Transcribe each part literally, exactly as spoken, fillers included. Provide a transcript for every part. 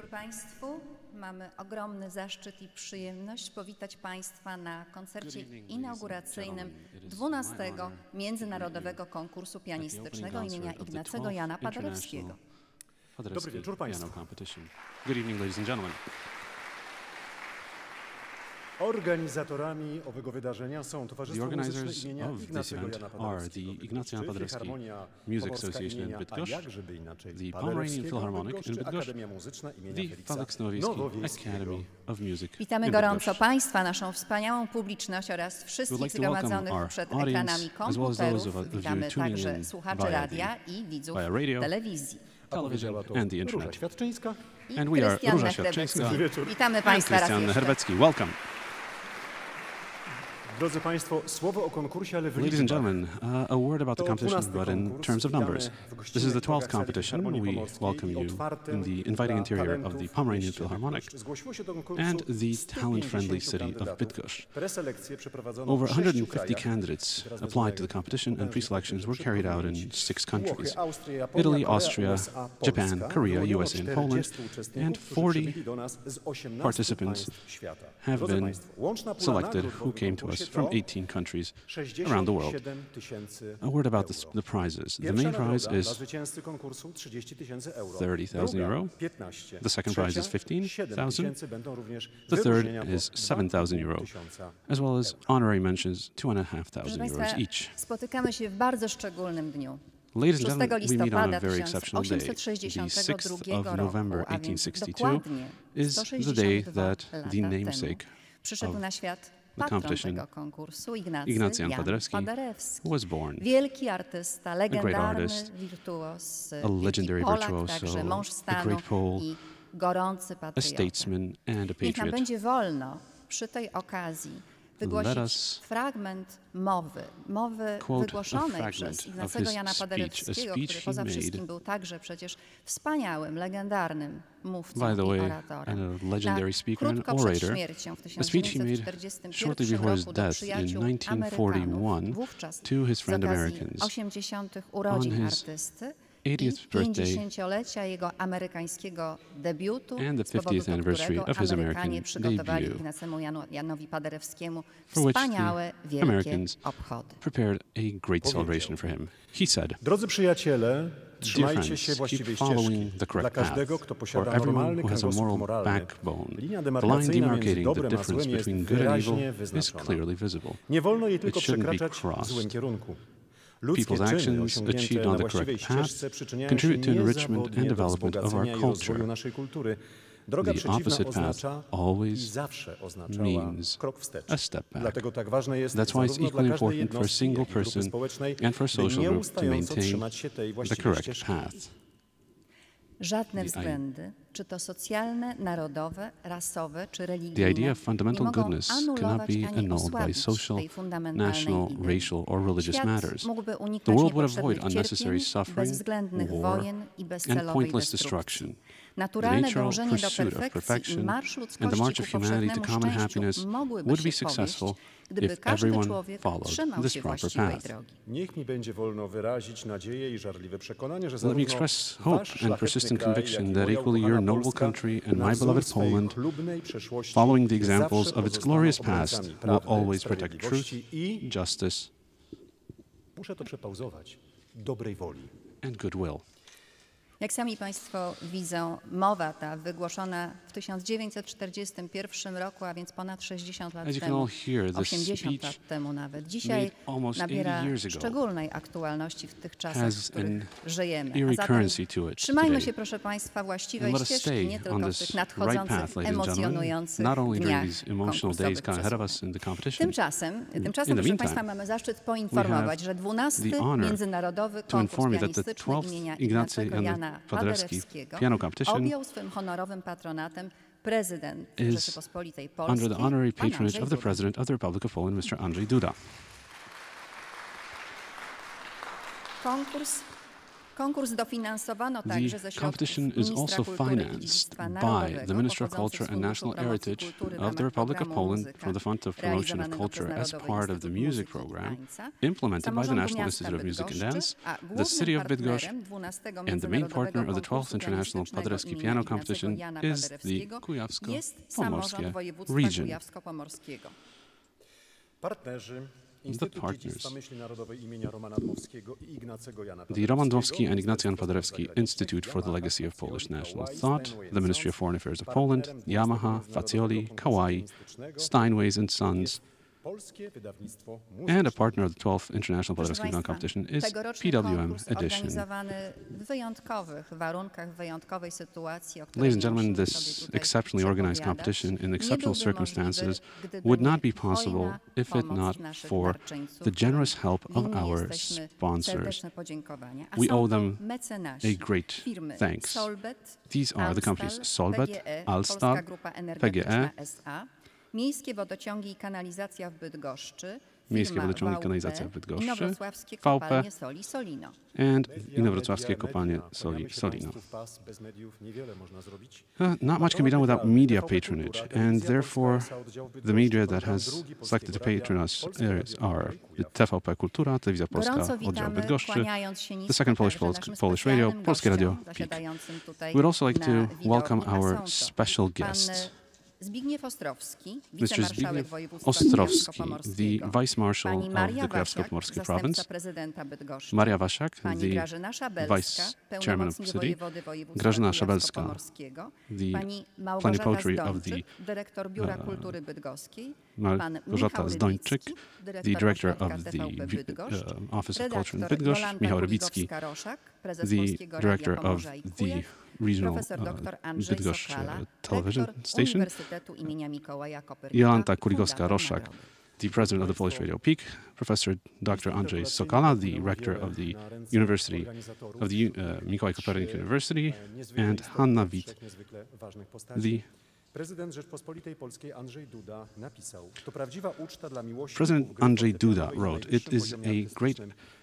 wieczór Państwu. Mamy ogromny zaszczyt i przyjemność powitać Państwa na koncercie inauguracyjnym dwunastego Międzynarodowego Konkursu Pianistycznego imienia Ignacego Jana Paderewskiego. Dobry wieczór Państwu. Good evening, ladies and gentlemen. Organizatorami owego wydarzenia są Towarzystwo Muzyczne imienia Ignacego Jana Paderewskiego, Filharmonia Music Association in Bydgoszcz, the Pomeranian Philharmonic in Bydgoszcz, the Felix Nowicki Academy of Music. Witamy gorąco Państwa, naszą wspaniałą publiczność oraz wszystkich zgromadzonych przed ekranami komputerów. Witamy także słuchaczy radia i widzów telewizji. Television and the internet. Świadczyńska. And we are Róża Świadczyńska. Witamy Państwa raz jeszcze. Herbecki, welcome. Drodzy Państwo, słowo o konkursie, ale w Ladies and gentlemen, uh, a word about the competition, but in terms of numbers. This is the twelfth competition. We welcome you in the inviting interior of the Pomeranian Philharmonic and the talent-friendly city of Bydgoszcz. Over one hundred fifty candidates applied to the competition, and pre-selections were carried out in six countries: Italy, Austria, Japan, Korea, U S A, and Poland. And forty participants have been selected who came to us from eighteen countries around the world. A word about the, the prizes. The main prize is thirty thousand euro. The second prize is fifteen thousand. The third is seven thousand euro, as well as honorary mentions, two and a half thousand euros each. Spotykamy się w bardzo szczególnym dniu. Ladies and gentlemen, we meet on a very exceptional day. The sixth of November eighteen sixty-two is the day that the namesake przyszedł na świat the competition, tego konkursu, Ignacy Ignacy Jan Jan Paderewski, Paderewski, was born. Wielki artysta, legendarny artist, wirtuos, a legendary Polak, virtuoso, także mąż a stanu great Pole, i gorący a patriota. statesman and a Niech nam patriot. będzie wolno przy tej okazji wygłosić fragment mowy, mowy wygłoszonej przez Ignacego Jana Paderewskiego, który poza wszystkim był także przecież wspaniałym, legendarnym mówcą i oratorem. Na krótko przed śmiercią w tysiąc dziewięćset czterdziestym pierwszym roku do przyjaciół Amerykanów, wówczas z okazji osiemdziesiątych urodzin artysty i pięćdziesięciolecia jego amerykańskiego debiutu, z powodu którego Amerykanie przygotowali Ignacemu Janowi Paderewskiemu wspaniałe, wielkie obchody. Prepared a great celebration for him. He said, Drodzy przyjaciele, trzymajcie się właściwej ścieżki. Dla każdego, kto posiada normalny kręgosłup moralny, linia demarkacyjna między dobrem a złem jest wyraźnie wyznaczona. Nie wolno jej tylko przekraczać w złym kierunku. Ludzkie czyny osiągnięte na właściwej ścieżce przyczyniają się niezawodnie do wzbogacenia i rozwoju naszej kultury. Droga przeciwna oznacza i zawsze oznaczała krok wstecz. Dlatego tak ważne jest zarówno dla każdej jednostki, jak i grupy społecznej, by nieustająco trzymać się tej właściwej ścieżki. Żadne względy, czy to socjalne, narodowe, rasowe, czy religijne, The idea of fundamental nie mogą goodness cannot anulować be ani annulled by osłabić social, tej fundamentalnej national, idei. racial, or religious Świat matters. mógłby The uniknąć world would niepotrzebnych avoid unnecessary cierpień, suffering, bezwzględnych war, wojen i and bezcelowej pointless destrukcji. destruction. The Naturalne natural dążenie do pursuit of perfekcji i perfection marsz and the ludzkości march ku of humanity to powszechnemu common szczęściu happiness mogłyby would be się powieść, successful gdyby if każdy everyone człowiek followed trzymał this się proper właściwej path. drogi. Niech mi będzie wolno wyrazić nadzieję i żarliwe przekonanie, że Let me zarówno express wasz hope and szlachetny persistent kraj, conviction jak i that moja equally your ukochana noble Polska, country and na my wzór beloved swej Poland, chlubnej przeszłości, following the examples zawsze of its pozostaną glorious past, obrońcami will prawdy, always protect truth, sprawiedliwości i, justice, muszę to przepauzować, dobrej woli. and goodwill. Jak sami Państwo widzą, mowa ta wygłoszona w tysiąc dziewięćset czterdziestym pierwszym roku, a więc ponad sześćdziesiąt lat As you can temu, all hear, this osiemdziesiąt speech lat temu nawet, dzisiaj made almost nabiera eighty years ago szczególnej aktualności w tych czasach, has w których an żyjemy. A eerie zatem currency to it trzymajmy today. się, proszę Państwa, właściwej And let us ścieżki, stay nie on tylko w this tych right nadchodzących, path, ladies and gentlemen, emocjonujących not only during dniach these emotional konkursowych days kind of ahead of us in the competition. Tymczasem, tymczasem in the proszę meantime, Państwa, mamy zaszczyt we poinformować, have że dwunasty the honor Międzynarodowy to Konkurs inform you that the Pianistyczny twelfth imienia Ignacy Ignacego Jan Jana Paderewski Paderewskiego piano competition objął swym honorowym patronatem prezydent is Rzeczypospolitej Polskiej, under the honorary pan patronage Andrzej of the Duda. President of the Republic of Poland, mister Andrzej Duda. Konkurs Konkurs dofinansowano także ze The competition is also financed by the Ministry of Culture and National Heritage of the Republic of Poland from the Fund of Promotion of Culture as part of the music program implemented by the National Institute of Music and Dance, the City of Bydgoszcz, and the main partner of the twelfth International Paderewski Piano Competition is the Kujawsko-Pomorskie region. The partners. The Roman Dmowski and Ignacy Jan Paderewski Institute for the Legacy of Polish National Thought, the Ministry of Foreign Affairs of Poland, Yamaha, Fazioli, Kawai, Steinways and Sons, and a partner of the twelfth International Paderewski Piano Competition is P W M Edition. Ladies and gentlemen, this exceptionally organized competition in exceptional circumstances would not be possible if it not for the generous help of our sponsors. We owe them a great thanks. These are the companies Solbet, Alstar, P G E, Miejskie Wodociągi i Kanalizacja w Bydgoszczy, Miejskie Wodociągi i Kanalizacja w Bydgoszczy, Inowrocławskie V P Kopalnie Soli Solino. and Inowrocławskie Kopalnie Soli Solino. Uh, not much can be done without media patronage, and therefore the media that has selected to patronage are the T V P Kultura, Telewizja Polska, Oddział Bydgoszczy, the Second Polish Polish Radio, Polskie Radio P I K. We would also like to welcome our special guest, Zbigniew Ostrowski, Mister wicemarszałek Zbigniew województwa Ostrowski, the kujawsko-pomorskiego, Vice Marshal pani of Maria the Wasiak, Kujawsko-Pomorski zastępca Province, prezydenta Bydgoszczy, Maria Wasiak, pani the Grażyna Szabelska, Vice Chairman of pełnomocnik the City, wojewody województwa Grażyna Szabelska, kujawsko-pomorskiego, the pani Małgorzata plenipotentiary of Zdończyk, the dyrektor Biura uh, Kultury Bydgoskiej, pan Małgorzata Michał Zdończyk, Rybicki, the director dyrektor of the T V P Bydgoszcz, uh, Office of Culture in redaktor Bydgoszcz, Jolanta Michał Rybicki, Górowska-Roszak, prezes the Polskiego director Radia of Pomorza i the Kujaw, regional profesor uh, dr Andrzej Bydgoszcz Sokala, uh, television rektor station, Uniwersytetu imienia Mikołaja Kopernika, Jolanta fundator Kurigowska-Roszak, Nagrody. the president of the Polish Radio P I K, Professor Doctor Andrzej Sokala, the rector of the University of the uh, Mikołaj Kopernik University, and Hanna Witt, the Prezydent Rzeczpospolitej Polskiej Andrzej Duda napisał: To prawdziwa uczta dla miłości. President Andrzej Duda wrote, "It is a great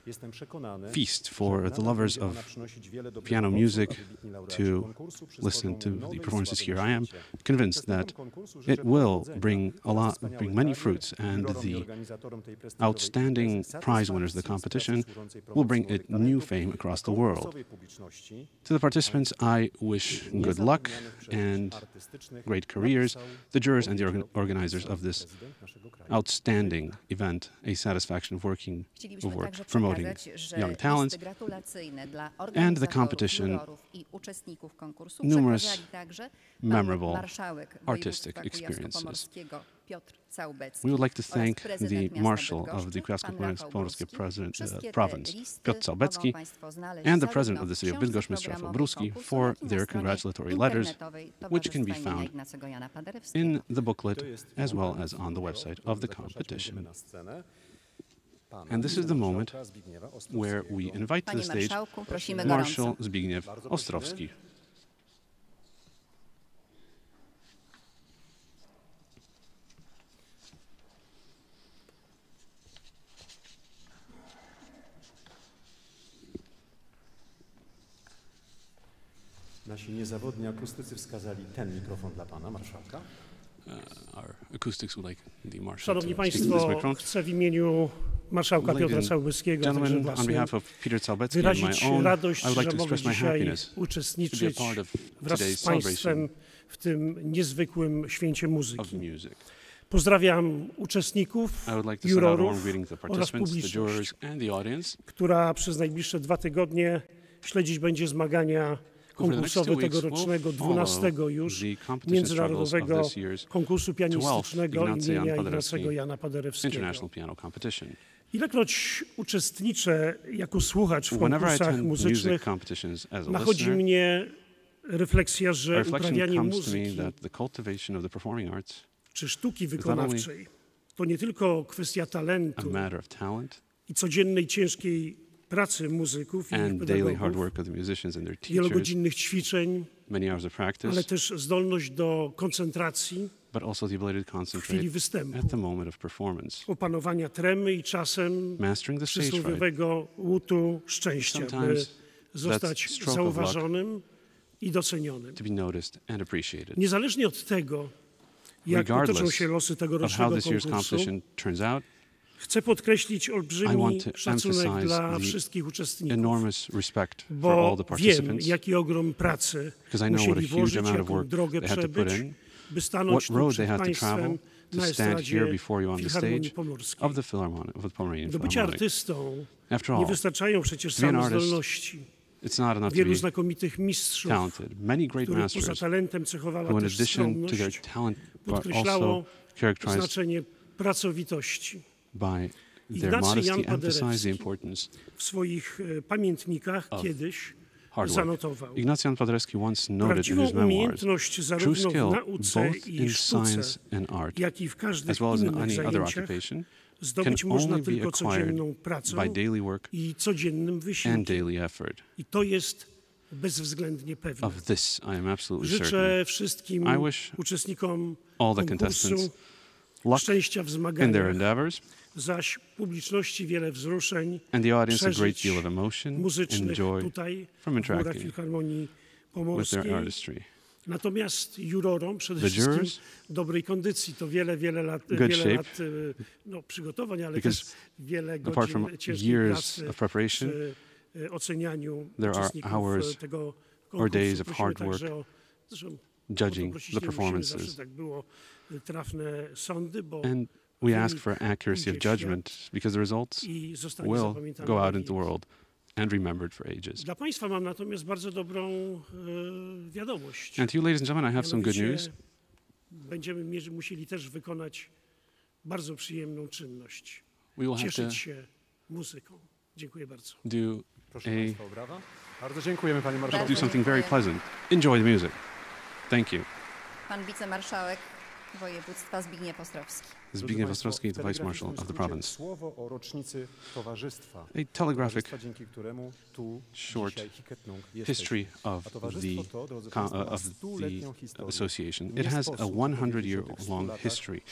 feast for the lovers of piano music to listen to the performances here. I am convinced that it will bring a lot, bring many fruits, and the outstanding prize winners of the competition will bring it new fame across the world. To the participants, I wish good luck and great careers, the jurors and the organ organizers of this outstanding event, a satisfaction of working, of work promoting young talents, and the competition, numerous memorable artistic experiences. We would like to thank the Marshal of the Kujawsko-Pomorskie uh, Province, Piotr Całbecki, and the President of the City of Bydgoszcz, Mister Rafał Bruski, for their congratulatory letters, which can be found in the booklet as well as on the website of the competition. And this is the moment where we invite to the stage Marshal Zbigniew Ostrowski. Nasi niezawodni akustycy wskazali ten mikrofon dla pana marszałka. Szanowni Państwo, chcę w imieniu marszałka Piotra Całbeckiego, a także własnym, wyrazić radość, że mogę dzisiaj uczestniczyć wraz z Państwem w tym niezwykłym święcie muzyki. Pozdrawiam uczestników, jurorów oraz publiczność, która przez najbliższe dwa tygodnie śledzić będzie zmagania konkursowe tegorocznego, dwunastego już Międzynarodowego Konkursu Pianistycznego imienia Ignacego Jana Paderewskiego. Ilekroć uczestniczę jako słuchacz w konkursach muzycznych, nachodzi mnie refleksja, że uprawianie muzyki czy sztuki wykonawczej to nie tylko kwestia talentu i codziennej ciężkiej pracy muzyków i ich pedagogów, wielogodzinnych ćwiczeń, ale też zdolność do koncentracji w chwili występu, opanowania tremy i czasem przysłowiowego łutu szczęścia, by zostać zauważonym i docenionym. Niezależnie od tego, jak potoczą się losy tegorocznego konkursu, chcę podkreślić olbrzymi szacunek dla wszystkich uczestników, bo wiem, jaki ogrom pracy musieli włożyć, jaką drogę przebyć, by stanąć tu przed Państwem na estradzie Filharmonii Pomorskiej. Do bycia artystą nie wystarczają przecież same zdolności. Wielu znakomitych mistrzów, których poza talentem cechowała też skromność, podkreślało znaczenie pracowitości. Ignacy Jan Paderewski w swoich pamiętnikach kiedyś zanotował: prawdziwą umiejętność zarówno w nauce i sztuce, jak i w każdych innych zajęciach zdobyć można tylko codzienną pracą i codziennym wysiłkiem. I to jest bezwzględnie pewne. Życzę wszystkim uczestnikom konkursu szczęścia w zmaganiach, zaś publiczności wiele wzruszeń, przeżyć muzycznych tutaj w murach Filharmonii Pomorskiej. Natomiast jurorom przede wszystkim dobrej kondycji. To wiele, wiele lat, wiele lat no, przygotowań, ale też wiele godzin ciężkiej pracy przy ocenianiu uczestników tego konkursu. Prosimy także o, zresztą, judging the performances. Zawsze tak było, trafne sądy, bo and we ask for accuracy of judgment because the results will go out into the world and remembered for ages. Dla Państwa mam natomiast bardzo dobrą e, wiadomość. And to you, ladies and gentlemen, I have some good news. Będziemy musieli też wykonać bardzo przyjemną czynność. We will have Cieszyć to się muzyką. Dziękuję bardzo. Do Proszę Państwa o brawa. Bardzo dziękujemy, Panie Marszałku. Do something very pleasant. Enjoy the music. Thank you. Pan wicemarszałek województwa Zbigniew Ostrowski. Zbigniew Ostrowski, the Vice Marshal of the province. Słowo o rocznicy towarzystwa, a telegraphic dzięki któremu tu short history of the, uh, of the association. It has a one hundred year long history.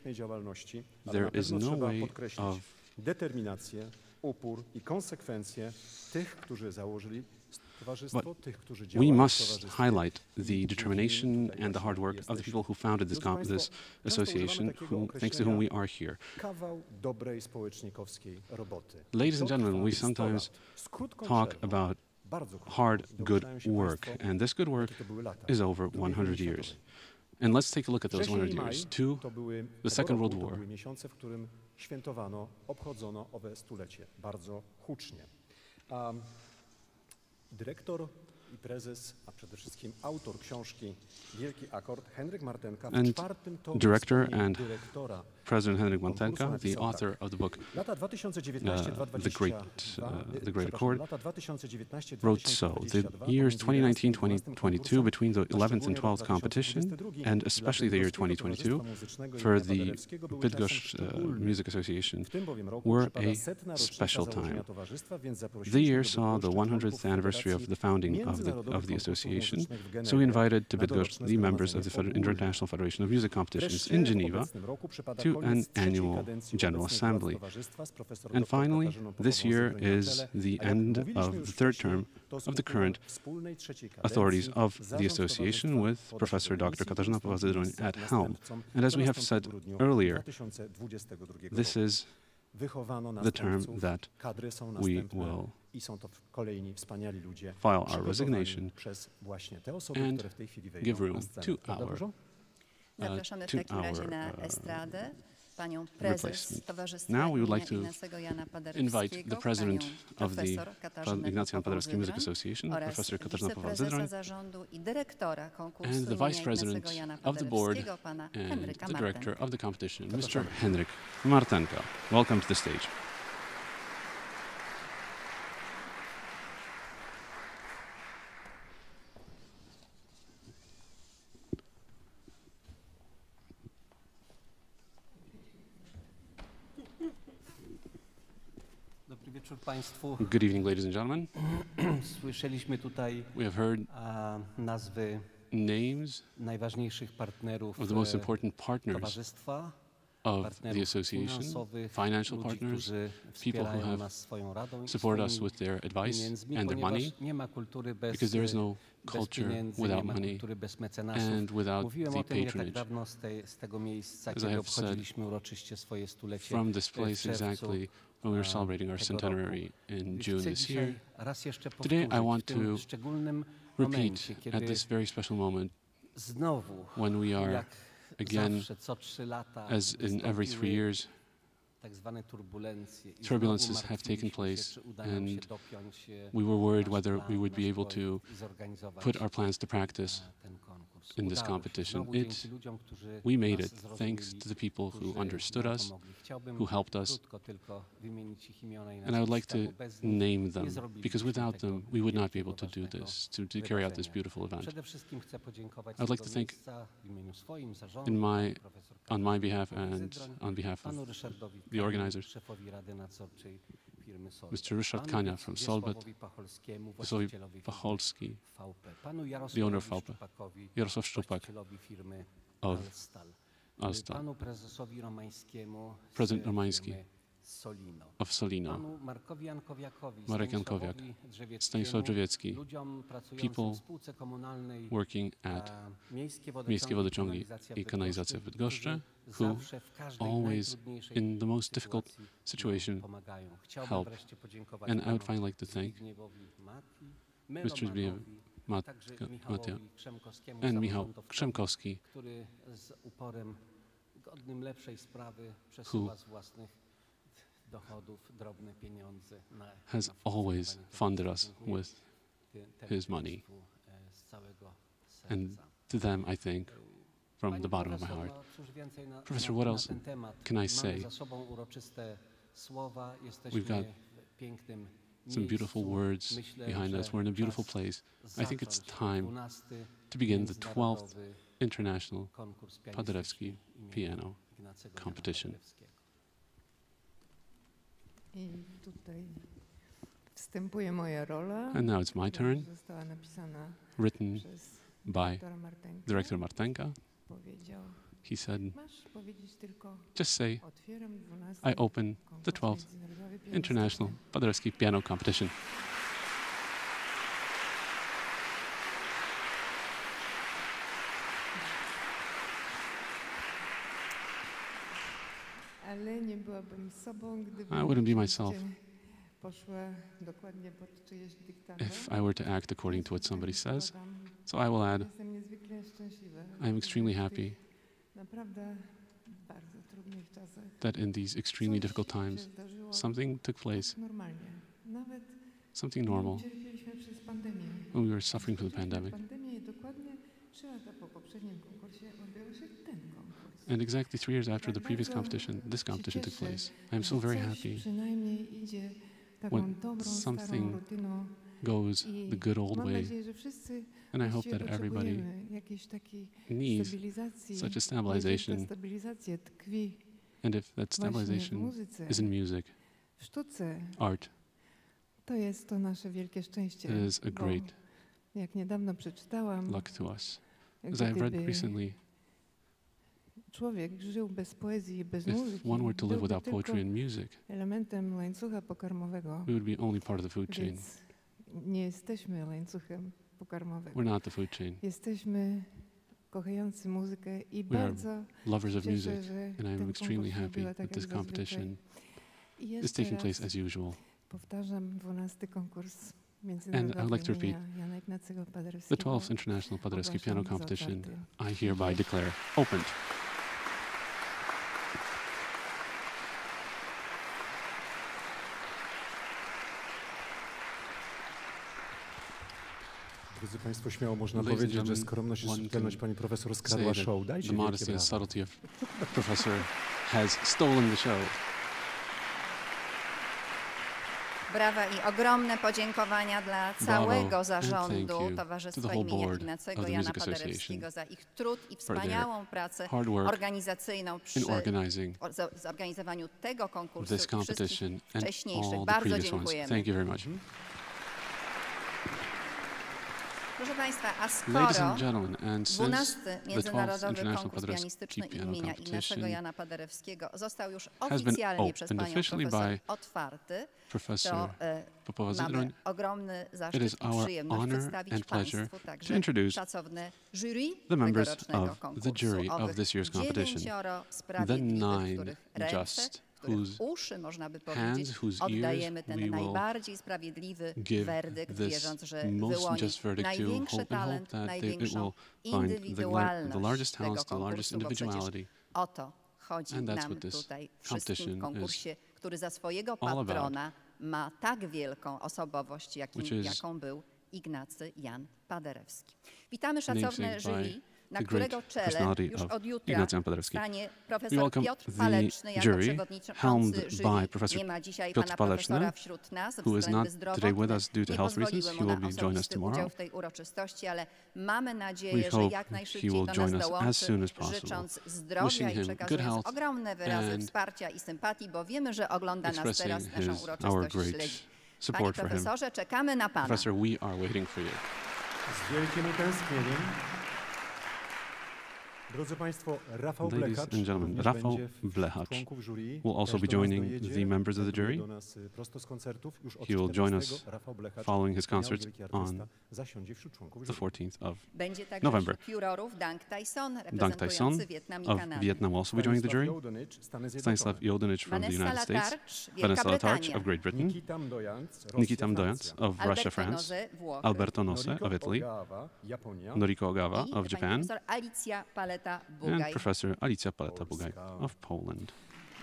There is no way of determinację, upór i konsekwencje tych, którzy założyli towarzystwo, tych, którzy we must highlight the determination and the hard work of the people who founded this, this association, who, thanks to whom we are here. Ladies and gentlemen, we sometimes talk about hard, good work, and this good work is over one hundred years. And let's take a look at those one hundred years. To the Second World War. Świętowano, obchodzono owe stulecie bardzo hucznie. Um, dyrektor i prezes, a przede wszystkim autor książki Wielki Akord, Henryk Martenka, w czwartym tomie director and dyrektora President Henryk Martenka, the author of the book uh, The Great, uh, The Great Accord, wrote so: the years twenty nineteen to twenty twenty-two, between the eleventh and twelfth competition, and especially the year twenty twenty-two, for the Bydgoszcz uh, Music Association, were a special time. The year saw the one hundredth anniversary of the founding of the, of the association, so we invited to Bydgoszcz the members of the Feder- International Federation of Music Competitions in Geneva to an annual General Assembly. And finally, this year is the end of the third term of the current authorities of the association, with Professor Doctor Katarzyna Pawła-Zydroń at helm. And as we have said earlier, this is the term that we will file our resignation and give room to our, uh, to our uh, panią prezes Towarzystwa Now we would like to Jana invite the president of the Ignacy Jan Paderewski Music Association, Professor Katarzyna Pawła-Zydroń, and the vice president of the board and the director of the competition, Mister Henryk Martenka. Welcome to the stage. Good evening, ladies and gentlemen. Słyszeliśmy tutaj We have heard nazwy names najważniejszych partnerów of the most important partners towarzystwa of the association, financial partners, people who have supported us with their advice and their money, because there is no culture without money and without the patronage. As I have said, from this place exactly, when we were celebrating our centenary in June this year, today I want to repeat at this very special moment when we are again, as in every three years, turbulences have taken place, and we were worried whether we would be able to put our plans to practice in this competition. It, we made it thanks to the people who understood us, who helped us, and I would like to name them, because without them, we would not be able to do this, to, to carry out this beautiful event. I would like to thank, in my, on my behalf and on behalf of the organizers, Mister Ryszard Kania from Solbet, Józefowi Pacholski, the owner of V P, Jarosław Szczupak of Alstal, President Romański of Solino, Marek Jankowiak, Stanisław Drzewiecki, people working at Miejskie Wodociągi i Kanalizacja w Bydgoszczy, who always, in the most difficult situation, help. And I would finally like to thank Mister Zbigniew Matia and Michał Krzemkowski, who has always funded us with his money. And to them, I think, from the bottom of my heart. Professor, what else can I say? We've got some beautiful words behind us. We're in a beautiful place. I think it's time to begin the twelfth International Paderewski Piano Competition. And now it's my turn, written by Director Martenka. He said, just say, I open the twelfth International Paderewski Piano Competition. I wouldn't be myself if I were to act according to what somebody says. So I will add, I am extremely happy that in these extremely difficult times, something took place, something normal, when we were suffering from the pandemic. And exactly three years after the previous competition, this competition took place. I am so very happy when something goes the good old way. And I hope that everybody needs such a stabilization. And if that stabilization is in music, art, it is a great luck to us. As I have read recently, if one were to live without poetry and music, we would be only part of the food chain. We're not the food chain. We are lovers of music, and I am extremely happy that this competition is taking place as usual. And I would like to repeat, the twelfth International Paderewski Piano Competition, I hereby declare opened. Drodzy Państwo, śmiało można powiedzieć, że skromność i subtelność pani profesor skradła show. Dajcie the modesty and subtlety of Professor has stolen the show. Brawa i ogromne podziękowania dla całego zarządu Towarzystwa imienia Ignacego Jana Paderewskiego za ich trud i wspaniałą pracę organizacyjną przy zorganizowaniu tego konkursu i wszystkich wcześniejszych. Bardzo dziękujemy. Thank you very much. Proszę Państwa, a skoro dwunasty Międzynarodowy Konkurs Pianistyczny imienia Ignacego Jana Paderewskiego został już oficjalnie przez Panią Profesor otwarty, to e, mamy ogromny zaszczyt i przyjemność przedstawić Państwu także szacowne jury tegorocznego konkursu, owych dziewięcioro sprawiedliwych, których ręce, których uszy, można by powiedzieć, oddajemy ten najbardziej sprawiedliwy werdykt, wierząc, że wyłoni największy talent, największą indywidualność tego konkursu, bo przecież o to chodzi nam tutaj wszystkim w konkursie, który za swojego patrona ma tak wielką osobowość, jakim, jaką był Ignacy Jan Paderewski. Witamy szacowne jury, na którego czele już od jutra stanie profesor Piotr Paleczny jako przewodniczący jury. Nie ma dzisiaj pana profesora wśród nas ze względów zdrowotnych. Nie pozwoliły mu na osobisty udział w tej uroczystości, ale mamy nadzieję, że jak najszybciej do nas dołączy, życząc zdrowia i przekazując ogromne wyrazy wsparcia i sympatii, bo wiemy, że ogląda nas teraz, naszą uroczystość śledzi. Panie profesorze, czekamy na pana. Professor, we are waiting for you. Z wielkim utęsknieniem. Drodzy Państwo, Rafał Ladies Blechacz, and gentlemen, Rafał Blechacz will also be joining the members of the jury. He will join us following his concert on the fourteenth of November. Dunk Tyson of Vietnam will also be joining the jury. Stanislav Yodinich from the United States. Vanessa Latarch of Great Britain. Nikita Mdoyans of Russia, France. Alberto Nosse of Italy. Noriko Ogawa of Japan. And Professor Alicja Paleta-Bugaj of Poland.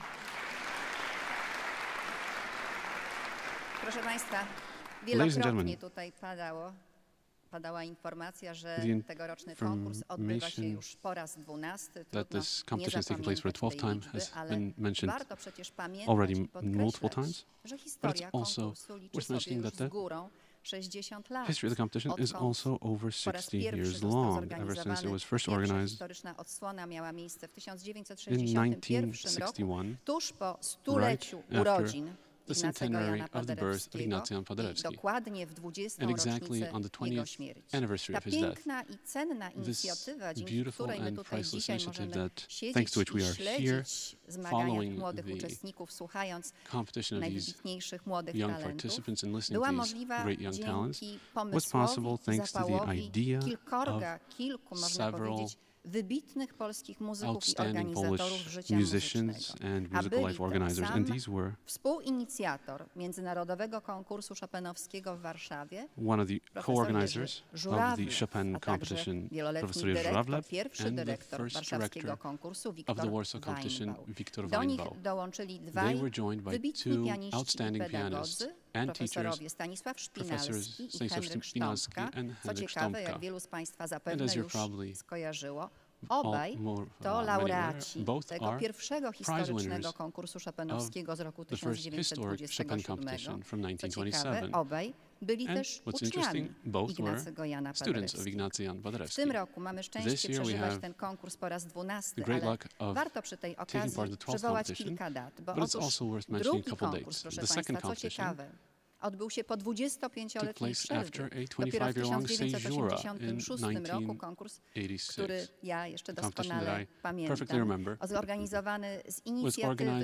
Proszę Państwa, wielokrotnie tutaj padało, padała informacja, że tegoroczny konkurs odbywa się już po raz dwunasty. Trudno nie zapamiętać tej liczby, ale warto przecież pamiętać i podkreślać, że historia konkursu liczy sobie już z górą sześćdziesiąt lat. History of the competition is also over sixty years long, ever since it was first organized historyczna odsłona miała miejsce w tysiąc dziewięćset in sześćdziesiątym pierwszym roku, tuż po stuleciu right urodzin the centenary of the birth of Ignacy Jan Paderewski, dokładnie w dwudziestą and exactly rocznicę on the twentieth śmierci. anniversary Ta of his death. piękna i cenna inicjatywa, dzięki której my tutaj dzisiaj możemy thanks siedzieć to which we i are śledzić here, zmagania młodych uczestników, słuchając najwybitniejszych młodych talentów, była możliwa dzięki pomysłowi, zapałowi kilkorga, kilku, można powiedzieć, wybitnych polskich muzyków i organizatorów życia muzycznego. A byli tym sam współinicjator Międzynarodowego Konkursu Chopinowskiego w Warszawie, one of the co-organizers of the Chopin competition, Professor Jerzy Żurawlew, pierwszy dyrektor and the first warszawskiego konkursu, of the Warsaw competition, Viktor Do nich Weinbau. dołączyli dwaj wybitni pianiści i pedagodzy, profesorowie Stanisław Szpinalski i Henryk Sztompka. Co ciekawe, jak wielu z Państwa zapewne już skojarzyło, obaj to laureaci tego pierwszego historycznego konkursu chopinowskiego z roku tysiąc dziewięćset dwudziestego siódmego. Co ciekawe, obaj byli też uczniami Ignacego Jana Paderewskiego. W tym roku mamy szczęście przeżywać ten konkurs po raz dwunasty, ale warto przy tej okazji przywołać kilka dat, bo otóż drugi konkurs, proszę Państwa, co ciekawe, odbył się po dwudziestopięcioletniej przerwie. Dopiero w tysiąc dziewięćset osiemdziesiątym szóstym roku konkurs, który ja jeszcze doskonale pamiętam, zorganizowany z inicjatywy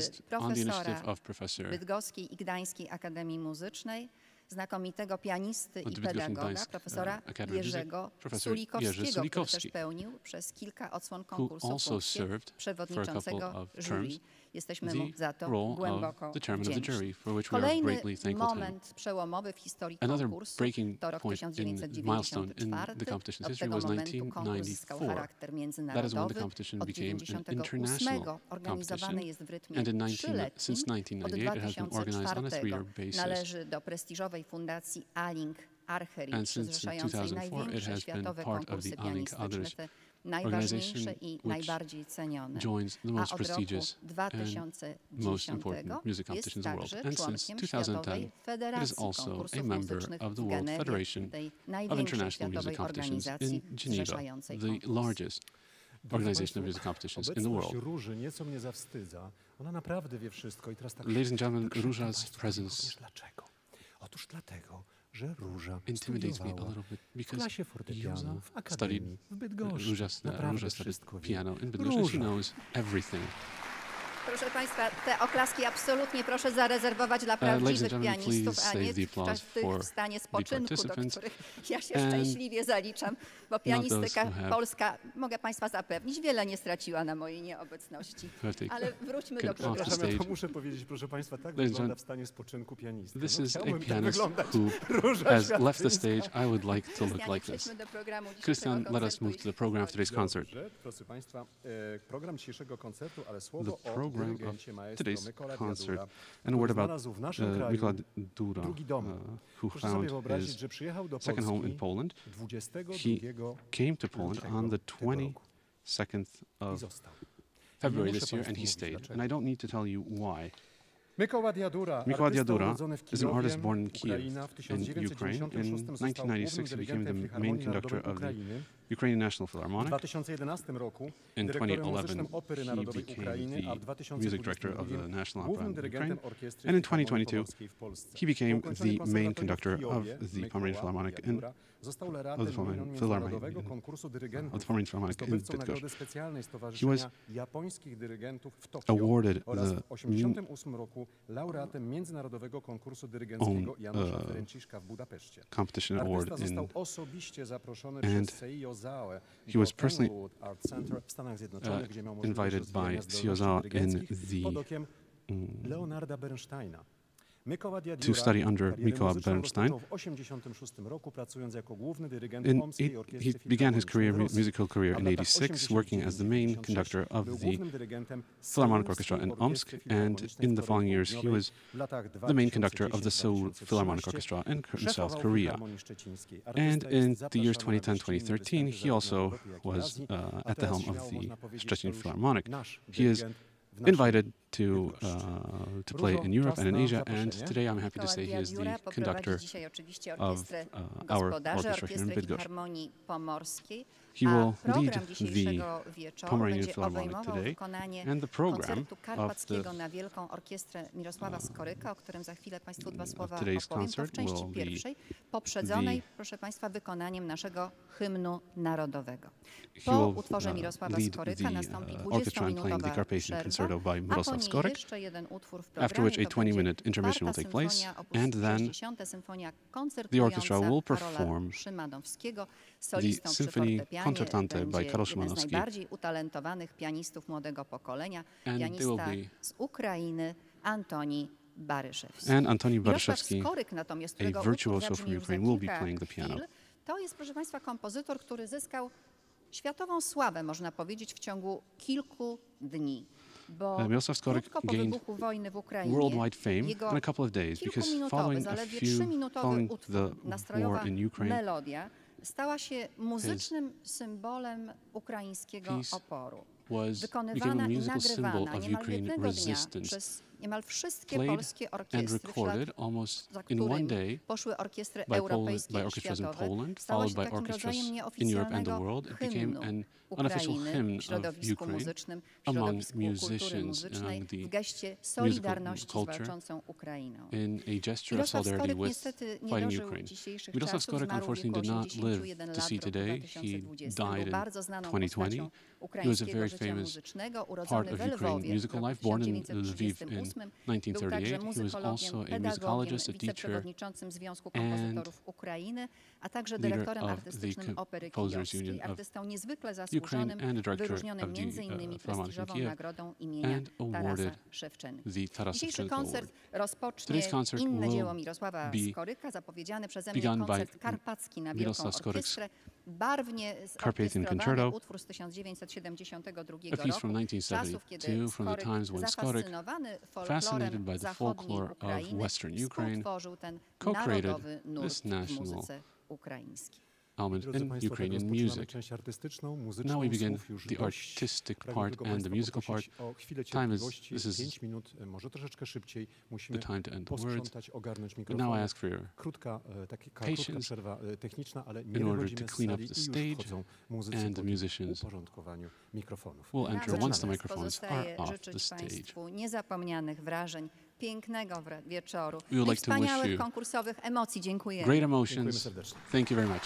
profesora Bydgoskiej i Gdańskiej Akademii Muzycznej, znakomitego pianisty i pedagoga, profesora Jerzego Sulikowskiego, który też pełnił przez kilka odsłon konkursu funkcję przewodniczącego jury. Jesteśmy mu za to głęboko wdzięczni. Kolejny moment przełomowy w historii konkursu to rok tysiąc dziewięćset dziewięćdziesiąty czwarty. Od tego momentu konkurs zyskał charakter międzynarodowy. Od tysiąc dziewięćset dziewięćdziesiątego ósmego organizowany jest w rytmie trzyletnim. Od dwa tysiące czwartego należy do prestiżowej fundacji Aling Archerich, zrzeszającej największe światowe konkursy pianistyczne, najważniejsze i najbardziej cenione. A od roku dwa tysiące dziesiątego jest także członkiem Światowej Federacji Konkursów Muzycznych w Genewie, tej największej światowej organizacji zrzeszającej konkursy. Organization of music competitions in the world. Róży nieco mnie zawstydza. Ona naprawdę wie wszystko i teraz tak. Ladies and gentlemen, Róża's presence. Dlaczego? Otóż dlatego, że Róża intimidates me a studiowała little bit w because klasie fortepianu w Yuza akademii w Bydgoszczy. Róża, Naprawdę Róża wszystko wie. piano in Bydgoszczy. She knows everything. Proszę Państwa, te oklaski absolutnie proszę zarezerwować dla prawdziwych uh, pianistów, a nie tych w stanie spoczynku, do których ja się szczęśliwie zaliczam, bo pianistyka polska, mogę Państwa zapewnić, wiele nie straciła na mojej nieobecności. Ale wróćmy do programu. Ja to muszę powiedzieć, proszę Państwa, tak wygląda w stanie spoczynku pianisty. This no, is a tak pianist who has left the stage. I would like to look like this. Christian, let us move to the program of today's concert. Proszę Państwa, program dzisiejszego koncertu, ale słowo the program of today's concert. And a word about uh, Mikołaj Dura, uh, who found his second home in Poland. He came to Poland on the twenty-second of February this year, and he stayed. And I don't need to tell you why. Mikołaj Diadura is an artist born in Kiev, in Ukraine. In nineteen ninety-six, he became the main conductor of the Ukrainian National Philharmonic. In twenty eleven, he became the music director of the National Opera in Ukraine. And in twenty twenty-two, he became the main conductor of the Pomeranian Philharmonic in of the Pomeranian Philharmonic of the Pomeranian Philharmonic in Bydgoszcz. He was awarded the laureatem międzynarodowego konkursu dyrygenckiego Janusza Ferenciszka w Budapeszcie. Competition award in, został osobiście zaproszony przez C I O Z A E he was personally Art Center w Stanach Zjednoczonych, gdzie miał invited by C I O Z A E in pod okiem Leonarda Bernsteina. to study under Mikołaj Bernstein. In eight, he began his career, musical career in eighty-six, working as the main conductor of the Philharmonic Orchestra in Omsk, and in the following years he was the main conductor of the Seoul Philharmonic Orchestra in South Korea. And in the years twenty ten to twenty thirteen, he also was uh, at the helm of the Szczecin Philharmonic. He is invited to uh, to play in Europe and in Asia, and today I'm happy to say he is the conductor of uh, our orchestra here in Bydgoszcz. He will lead the Pomeranian Philharmonic today, and the program of the na Wielką Orkiestrę Mirosława Skoryka, o którym za chwilę Państwu dwa słowa today's opowiem, to w części pierwszej, poprzedzonej, proszę Państwa, wykonaniem naszego hymnu narodowego. Po utworze Mirosława Skoryka nastąpi dwudziestominutowa przerwa, a po niej jeszcze jeden utwór w programie, after which a twenty minute intermission will take place, and then the orchestra will perform the Symphony Concertante by Karol Szymanowski. Najbardziej utalentowanych pianistów młodego pokolenia, pianista z Ukrainy, Antoni Baryszewski. And Antoni Baryszewski, Skoryk, natomiast, a virtuoso from Ukraine, will be playing the piano. To jest, proszę Państwa, kompozytor, który zyskał światową sławę, można powiedzieć, w ciągu kilku dni. Bo Mirosław Skoryk gained worldwide fame in a couple of days because following a few, following the war in Ukraine, melodia stała się muzycznym symbolem ukraińskiego oporu. Wykonywana i nagrywana niemal jednego dnia przez niemal wszystkie polskie orkiestry, za którymi poszły orkiestry europejskie i światowe, stała się takim rodzajem nieoficjalnego hymnu Ukrainy w środowisku muzycznym, w środowisku kultury muzycznej, w geście solidarności z walczącą Ukrainą. Mirosław Skoryk niestety nie dożył dzisiejszych czasów, zmarł w wieku osiemdziesięciu jeden lat w roku dwa tysiące dwudziestym. Był bardzo znaną postacią ukraińskiego życia muzycznego, urodzony w Lwowie w roku tysiąc dziewięćset trzydziestym ósmym. Był także muzykologiem, pedagogiem, wiceprzewodniczącym Związku Kompozytorów Ukrainy, a także dyrektorem artystycznym Opery Kijowskiej. Artystą niezwykle zasłużonym, wyróżnionym między innymi prestiżową nagrodą imienia Tarasa Szewczenki. Dzisiejszy koncert rozpocznie inne dzieło Mirosława Skoryka, zapowiedziany przeze mnie koncert karpacki na Wielką Orkiestrę. Barwnie zorchestrowany utwór z tysiąc dziewięćset siedemdziesiątego drugiego roku, czasów, kiedy Skoryk, zafascynowany folklorem zachodniej Ukrainy, współtworzył ten narodowy nurt w muzyce ukraińskiej. element in Ukrainian music. Now we begin the artistic part and the musical part. Time is, this is the time to end the words. But now I ask for your patience in order to clean up the stage, and the musicians will enter once the microphones are off the stage. Niezapomnianych wrażeń, pięknego wieczoru, like wspaniałych konkursowych emocji. Dziękuję. Great emotions. Thank you very much.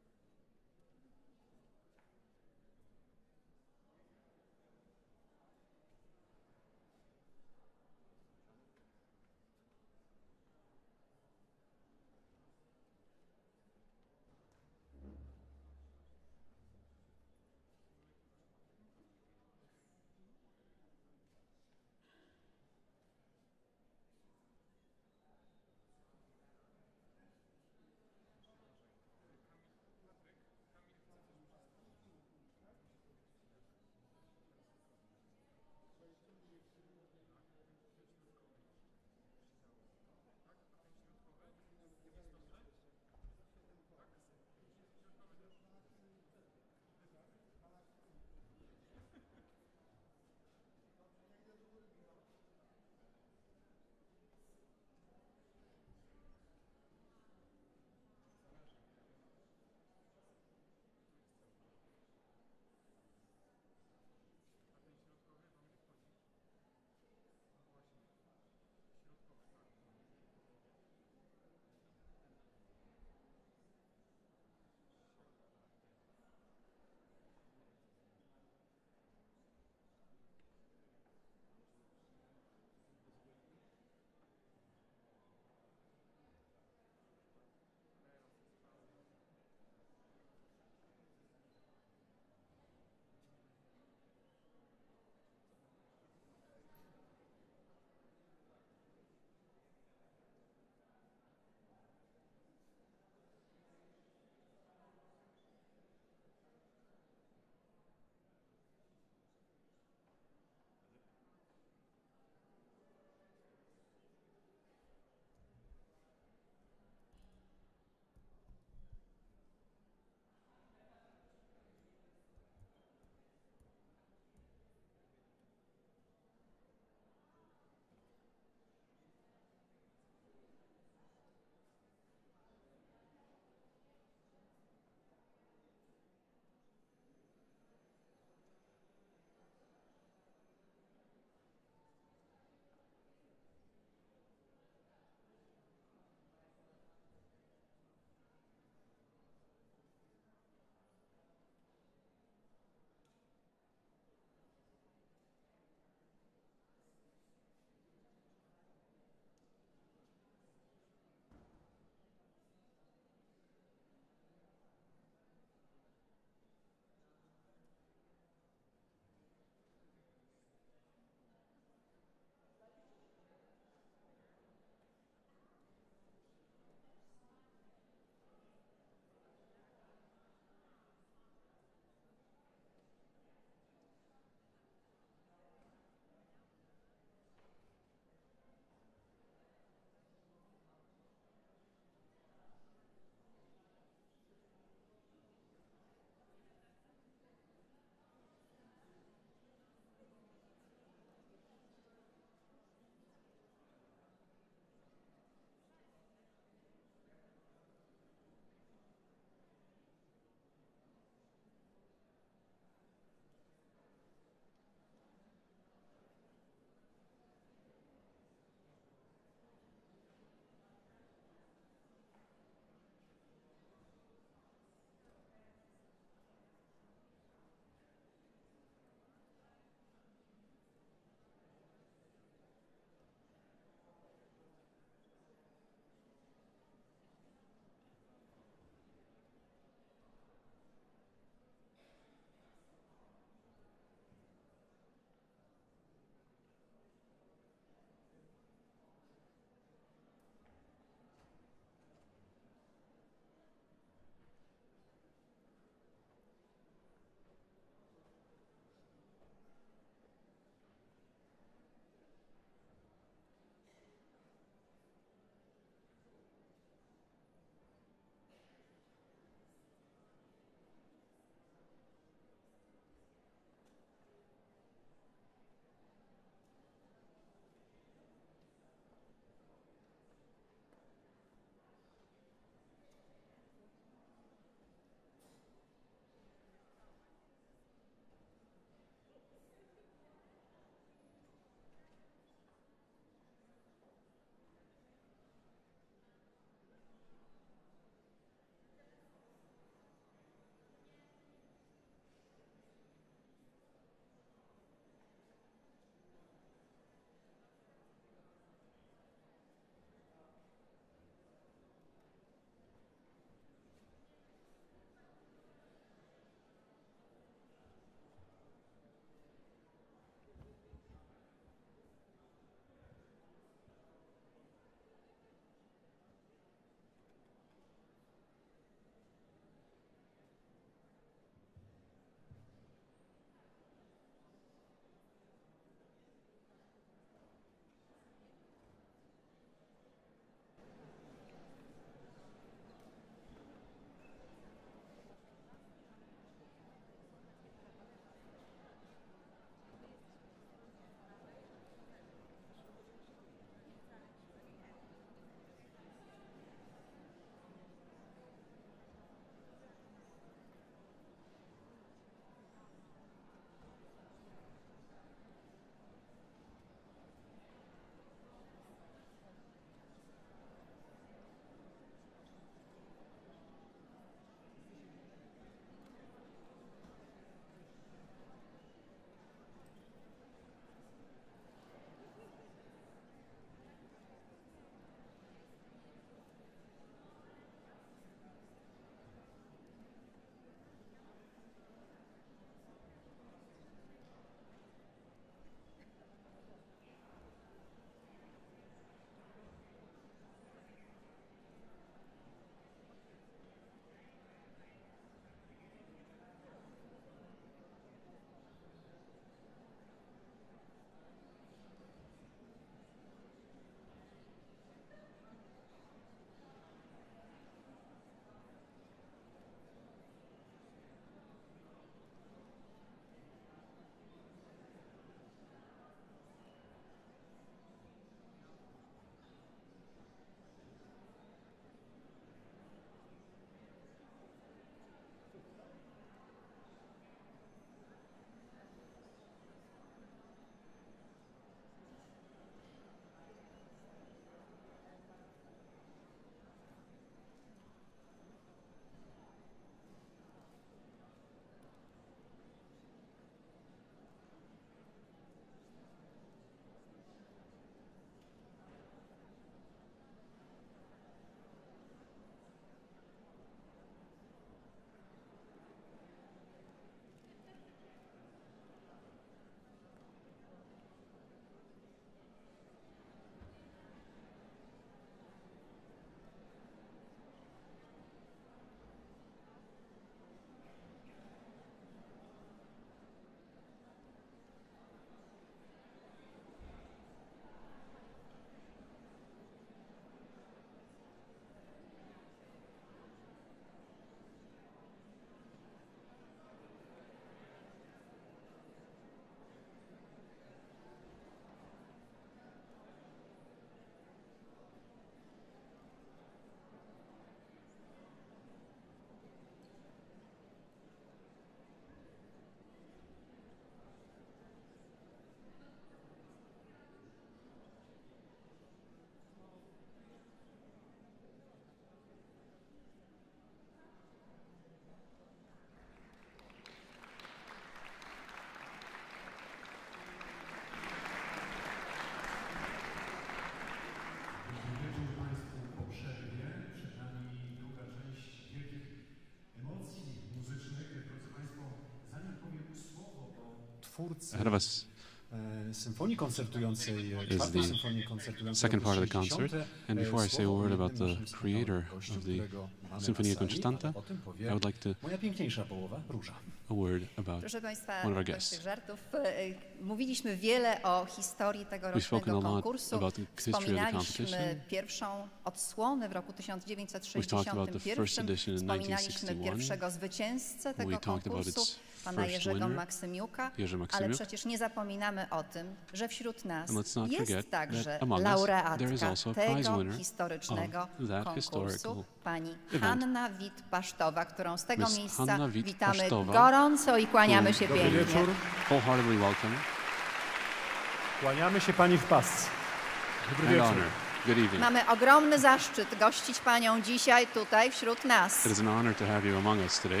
ahead of us symfonii koncertującej, is the second part of the concert. And before I say a word about the creator of the Sinfonia Concertante, I would like to a word about Proszę Państwa, one of our bez guests. tych żartów, mówiliśmy wiele o historii tegorocznego konkursu. Wspominaliśmy pierwszą odsłonę w roku tysiąc dziewięćset sześćdziesiątym pierwszym. Wspominaliśmy pierwszego zwycięzcę tego konkursu, pana Jerzego Maksymiuka, ale przecież nie zapominamy o tym, że wśród nas jest także laureatka tego historycznego konkursu, pani Hanna Witt-Pasztowa, którą z tego miejsca witamy gorąco i kłaniamy się pięknie. Dobry wieczór. Wholeheartedly welcome. Kłaniamy się pani w pasce. Dobry wieczór. Good evening. Mamy ogromny zaszczyt gościć panią dzisiaj tutaj wśród nas. It is an honor to have you among us today.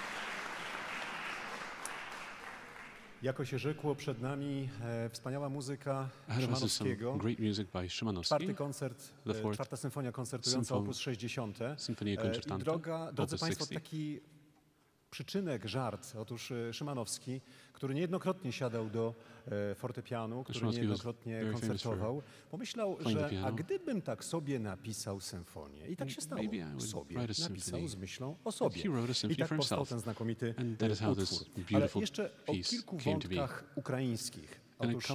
Jako się rzekło, przed nami e, wspaniała muzyka Szymanowskiego. Great music by Szymanowski. Czwarty koncert, e, czwarta symfonia koncertująca opus sześćdziesiąt. Symphonia Concertante. E, I droga, drodzy Państwo, taki przyczynek, żart. Otóż e, Szymanowski, który niejednokrotnie siadał do e, fortepianu, który niejednokrotnie koncertował, pomyślał, że a gdybym tak sobie napisał symfonię. I tak się stało. Sobie napisał z myślą o sobie. I tak powstał ten znakomity utwór. Ale jeszcze o kilku wątkach ukraińskich. Otóż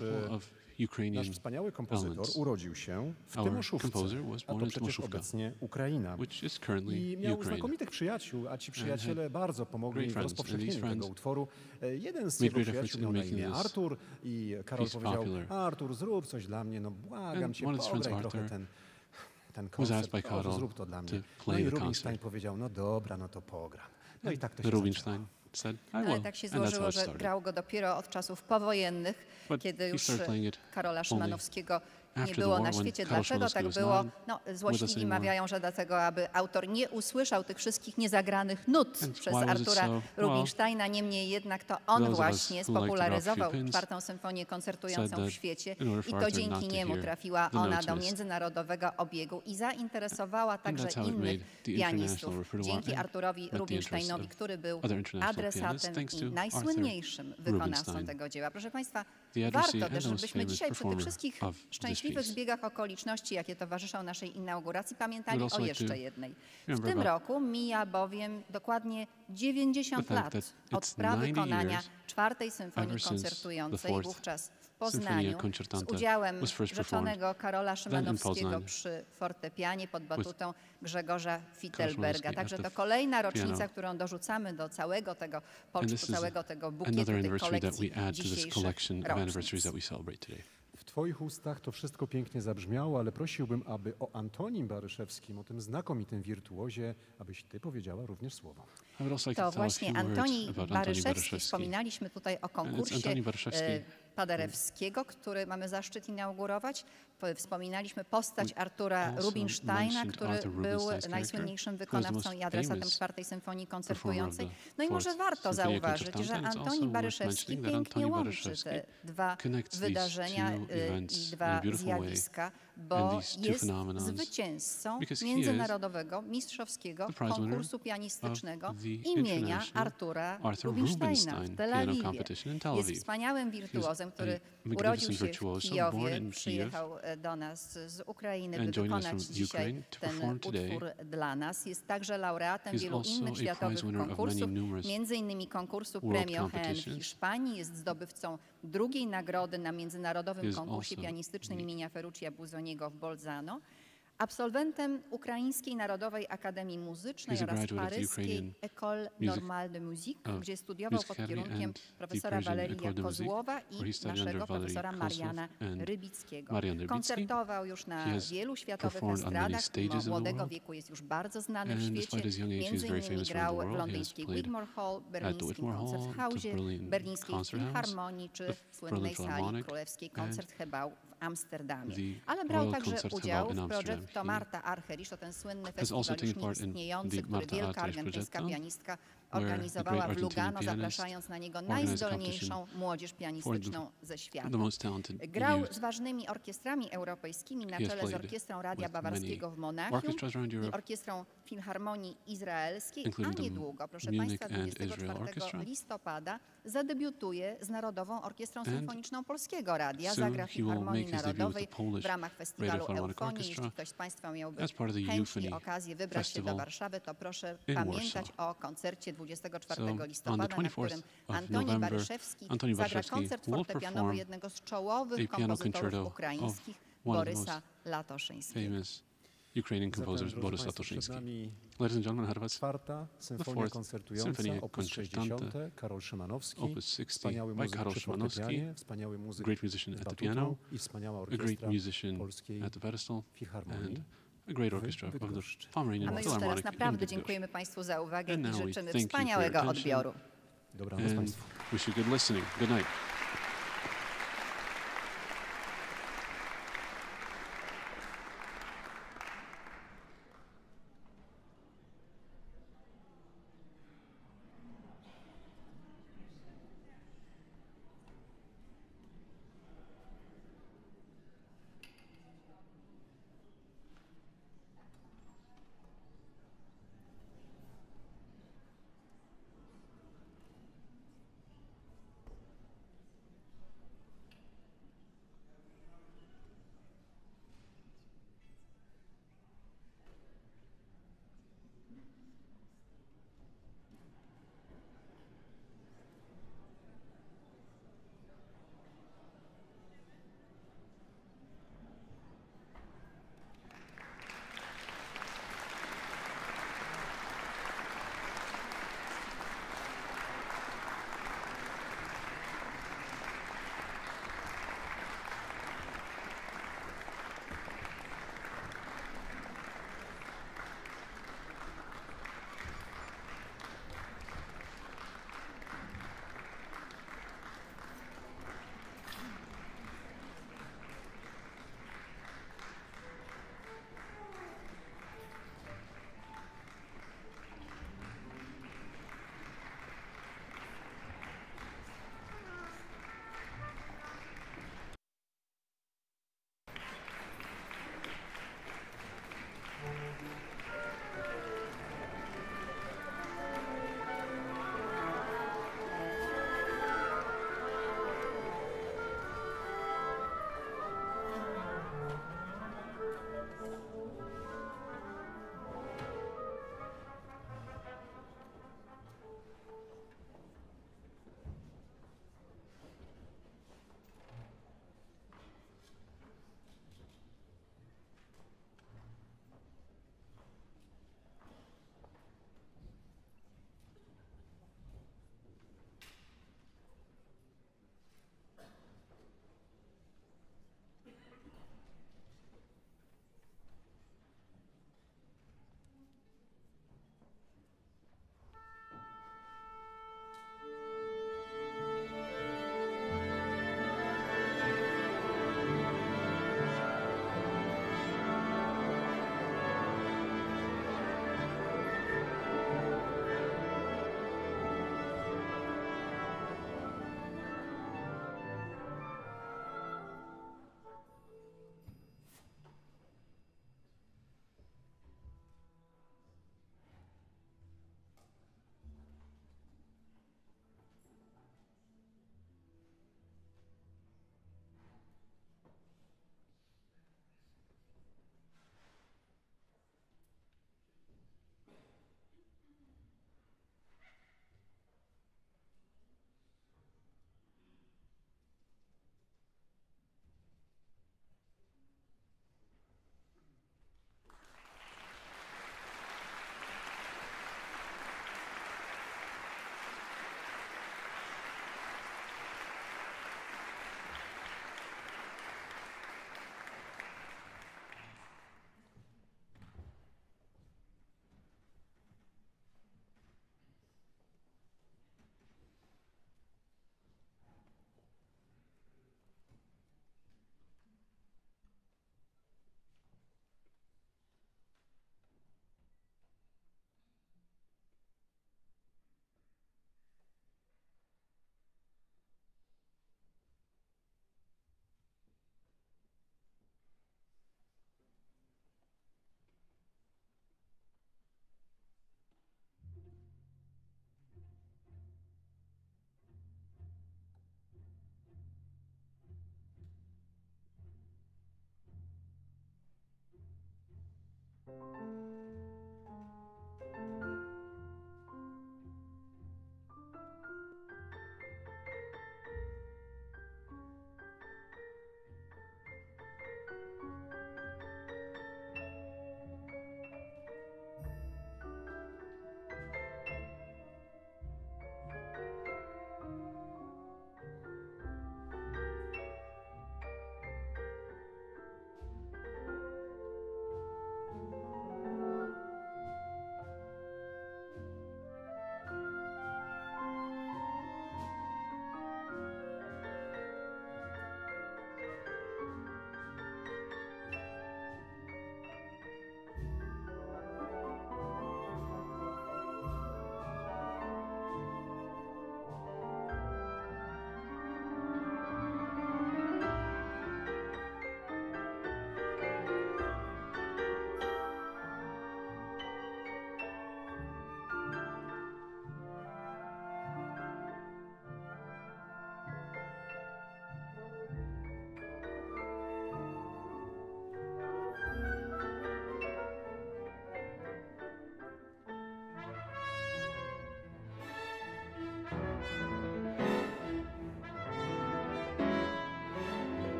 nasz wspaniały kompozytor urodził się w Tymoszówce, a to przecież obecnie Ukraina. I miał znakomitych przyjaciół, a ci przyjaciele bardzo pomogli w rozpowszechnieniu tego utworu. Jeden z jego przyjaciół miał na imię Artur i Karol powiedział: Artur, zrób coś dla mnie, no błagam cię, pograj trochę ten, ten koncert, proszę, zrób to dla mnie. No i Rubinstein powiedział: no dobra, no to pogram. No i tak to się zaczęło. Ale tak się złożyło, że grał go dopiero od czasów powojennych, kiedy już Karola Szymanowskiego nie było na świecie. Dlaczego tak było? No, złośliwi mawiają, że dlatego, aby autor nie usłyszał tych wszystkich niezagranych nut przez Artura Rubinsteina. Niemniej jednak to on właśnie spopularyzował czwartą symfonię koncertującą w świecie i to dzięki niemu trafiła ona do międzynarodowego obiegu i zainteresowała także innych pianistów. Dzięki Arturowi Rubinsteinowi, który był adresatem i najsłynniejszym wykonawcą tego dzieła. Proszę Państwa, warto też, żebyśmy dzisiaj przy tych wszystkich szczęśliwych zbiegach okoliczności, jakie towarzyszą naszej inauguracji, pamiętali o jeszcze jednej. W tym roku mija bowiem dokładnie dziewięćdziesiąt lat od prawykonania czwartej symfonii koncertującej wówczas w Poznaniu z udziałem rzeczonego Karola Szymanowskiego przy fortepianie pod batutą Grzegorza Fittelberga. Także to kolejna rocznica, którą dorzucamy do całego tego pocztu, całego tego bukietu tych kolekcji dzisiejszych rocznic. W Twoich ustach to wszystko pięknie zabrzmiało, ale prosiłbym, aby o Antonim Baryszewskim, o tym znakomitym wirtuozie, abyś Ty powiedziała również słowo. To właśnie Antoni Baryszewski. Wspominaliśmy tutaj o konkursie Paderewskiego, który mamy zaszczyt inaugurować. Wspominaliśmy postać Artura Rubinsteina, który był najsłynniejszym wykonawcą i adresatem czwartej symfonii koncertującej. No i może warto zauważyć, że Antoni Baryszewski pięknie łączy te dwa wydarzenia i dwa zjawiska, bo jest zwycięzcą międzynarodowego, mistrzowskiego konkursu pianistycznego imienia Artura Rubinsteina w Tel Awiwie. Jest wspaniałym wirtuozem, który urodził się w Kijowie, przyjechał do nas z Ukrainy, by wykonać dzisiaj ten utwór dla nas. Jest także laureatem wielu innych światowych konkursów, między innymi konkursu Premio Hen w Hiszpanii. Jest zdobywcą drugiej nagrody na międzynarodowym konkursie pianistycznym imienia Ferruccia Busoniego w Bolzano. Absolwentem Ukraińskiej Narodowej Akademii Muzycznej oraz paryskiej École Normale de Musique, gdzie studiował pod kierunkiem profesora Waleria Kozłowa i naszego profesora Mariana Rybickiego. Koncertował już na wielu światowych estradach, mimo młodego wieku jest już bardzo znany w świecie. Między innymi grał w londyńskiej Wigmore Hall, berlińskim Koncerthausie, berlińskiej Filharmonii czy słynnej sali królewskiej Koncerthebał w Amsterdamie. Ale brał także udział w projekcie Marta Argerich, to ten słynny festiwal już nieistniejący, który wielka argentyńska pianistka organizowała w Lugano, zapraszając na niego najzdolniejszą młodzież pianistyczną ze świata. Grał z ważnymi orkiestrami europejskimi na czele z Orkiestrą Radia Bawarskiego w Monachium i Orkiestrą Filharmonii Izraelskiej, a niedługo, proszę Państwa, dwudziestego czwartego listopada zadebiutuje z Narodową Orkiestrą Symfoniczną Polskiego Radia, zagra w Filharmonii Narodowej w ramach festiwalu Eufonii. Jeśli ktoś z Państwa miałby chęć i okazję wybrać się do Warszawy, to proszę pamiętać o koncercie dwudziestego czwartego listopada, na którym Antoni Baryszewski zagra koncert fortepianowy jednego z czołowych kompozytorów ukraińskich, Borysa Latoszyńskiego. Ukrainian composer Boris Latoszyński. Ladies and gentlemen, ahead of us, czwarta symfonia koncertująca, opus sześćdziesiąt, Karol Szymanowski, opus sixty wspaniały by muzyk Karol przy Szymanowski, fortepianie, wspaniały muzyk great musician at the piano, i wspaniała a orkiestra great musician Polskiej at the pedestal, Filharmonii. and a great orchestra of the Pomeranian A my już Philharmonic teraz naprawdę in dziękujemy Państwu za uwagę And i now we życzymy thank you for your wspaniałego attention. odbioru. Dobranoc Państwu. Wish you good listening. Good night.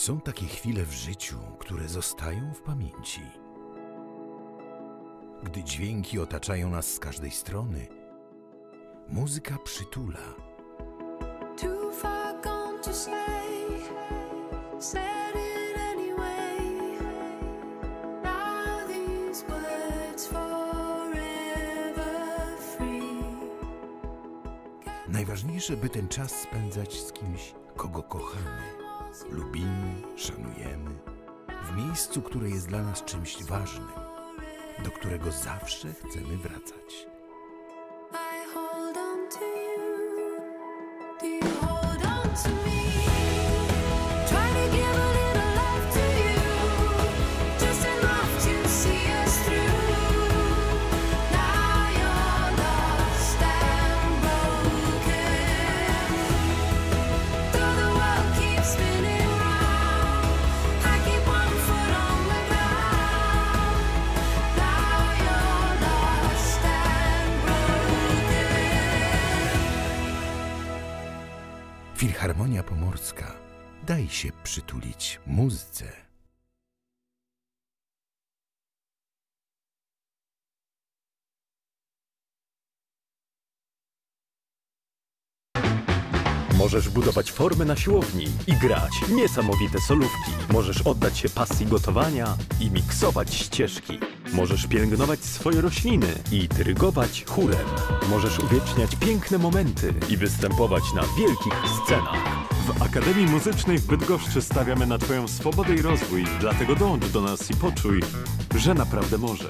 Są takie chwile w życiu, które zostają w pamięci. Gdy dźwięki otaczają nas z każdej strony, muzyka przytula. Najważniejsze, by ten czas spędzać z kimś, kogo kochamy, lubimy, szanujemy, w miejscu, które jest dla nas czymś ważnym, do którego zawsze chcemy wracać. Filharmonia Pomorska. Daj się przytulić muzyce. Możesz budować formy na siłowni i grać niesamowite solówki. Możesz oddać się pasji gotowania i miksować ścieżki. Możesz pielęgnować swoje rośliny i dyrygować chórem. Możesz uwieczniać piękne momenty i występować na wielkich scenach. W Akademii Muzycznej w Bydgoszczy stawiamy na Twoją swobodę i rozwój, dlatego dołącz do nas i poczuj, że naprawdę możesz.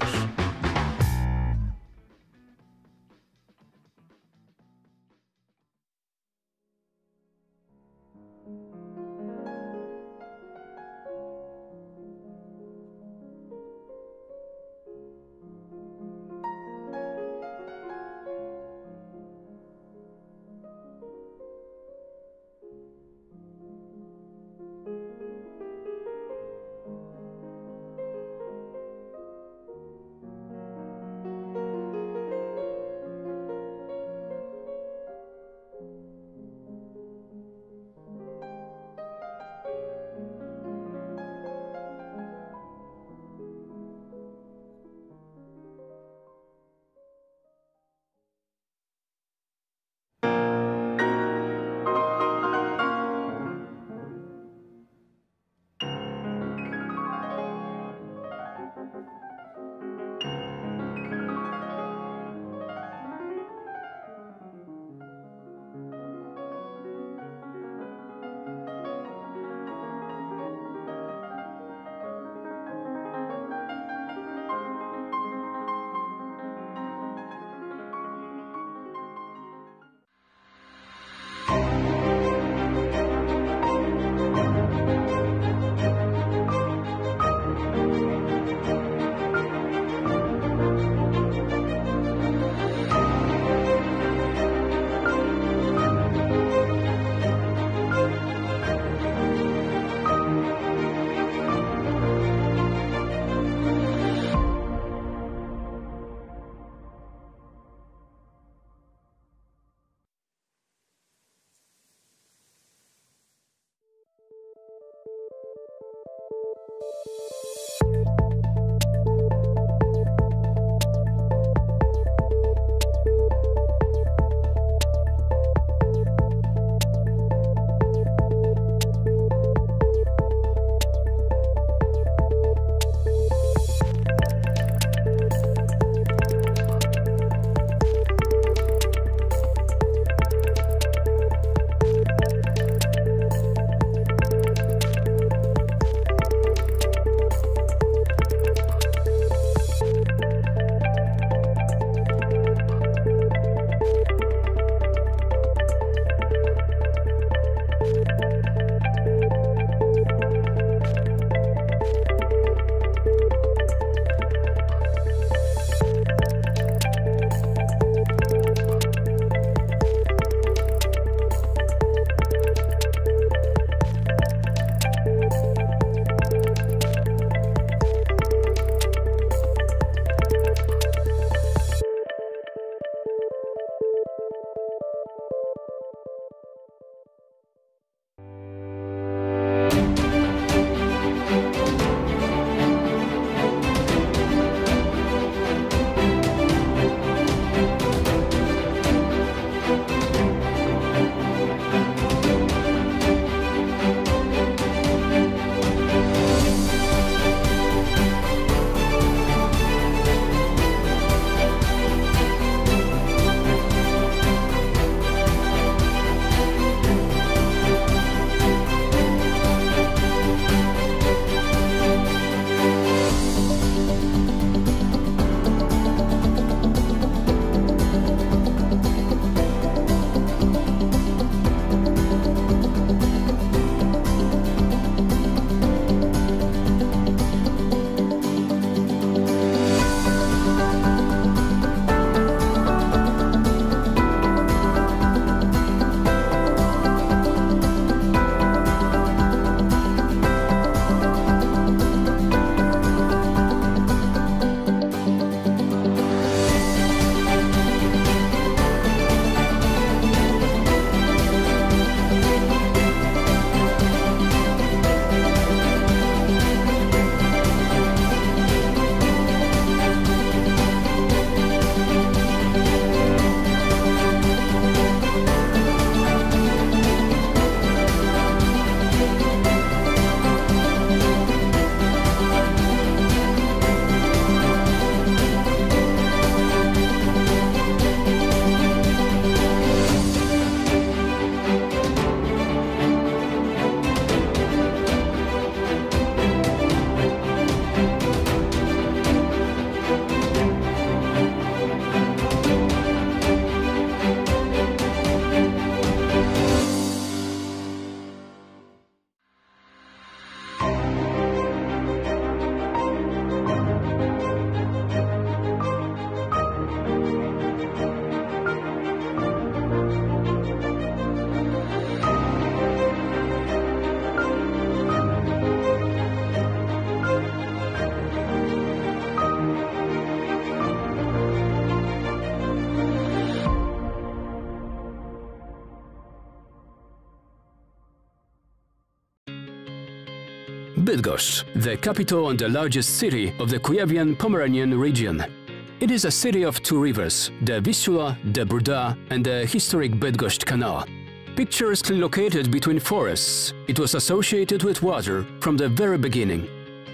Bydgoszcz, the capital and the largest city of the Kujawian-Pomeranian region. It is a city of two rivers, the Vistula, the Brda, and the historic Bydgoszcz Canal. Picturesquely located between forests, it was associated with water from the very beginning.